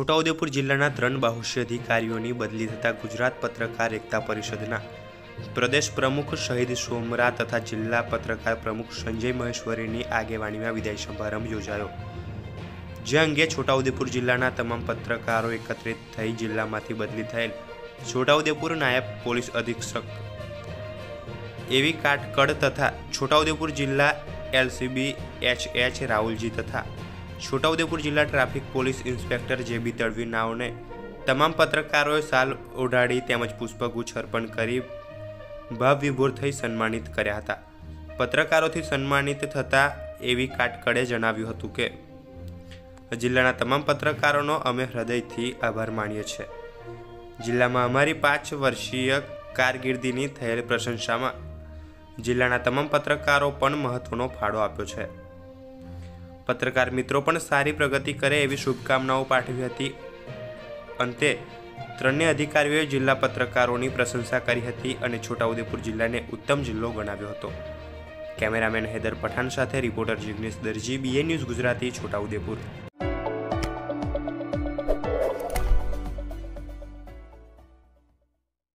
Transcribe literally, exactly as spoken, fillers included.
છોટાઉદેપુર જિલ્લાના ત્રણ બાહુષ્ય અધિકારીઓની બદલી થતા ગુજરાત પત્રકાર એકતા પરિષદના પ્રદેશ પ્રમુખ શહીદ સોમરા તથા જિલ્લા પત્રકાર પ્રમુખ સંજય મહેશ્વરીની આગેવાનીમાં વિદાય સમારંભ યોજાયો, જે અંગે છોટાઉદેપુર જિલ્લાના તમામ પત્રકારો એકત્રિત થઈ જિલ્લામાંથી બદલી થયેલ છોટાઉદેપુર નાયબ પોલીસ અધિક્ષક એવી કાટકડ તથા છોટાઉદેપુર જિલ્લા એલસીબી એચ એચ રાહુલજી તથા છોટાઉદેપુર જિલ્લા traffic police inspector JB Tadvi નાઓને તમામ પત્રકારોએ સાલ ઓઢાડી તેમજ પુષ્પગુચ્છ અર્પણ કરી ભાવવિભોર થઈ સન્માનિત કર્યા હતા। પત્રકારોથી સન્માનિત થતા એવી કાટકડે જણાવ્યું હતું કે જિલ્લાના તમામ પત્રકારોનો અમે હૃદયથી આભાર માનીએ છીએ। જિલ્લામાં અમારી પાંચ વર્ષીય કારકિર્દીની થયેલ પ્રશંસામાં જિલ્લાના તમામ પત્રકારો પણ મહત્વનો ફાળો આપ્યો છે। પત્રકાર મિત્રો પણ સારી પ્રગતિ કરે એવી શુભકામનાઓ પાઠવી હતી। અંતે ત્રણેય અધિકારીઓએ જિલ્લા પત્રકારોની પ્રશંસા કરી હતી અને છોટાઉદેપુર જિલ્લાને ઉત્તમ જિલ્લો ગણાવ્યો હતો। કેમેરામેન હૈદર પઠાણ સાથે reporter Jignesh Darji, B A news Gujarati, Chhota Udepur.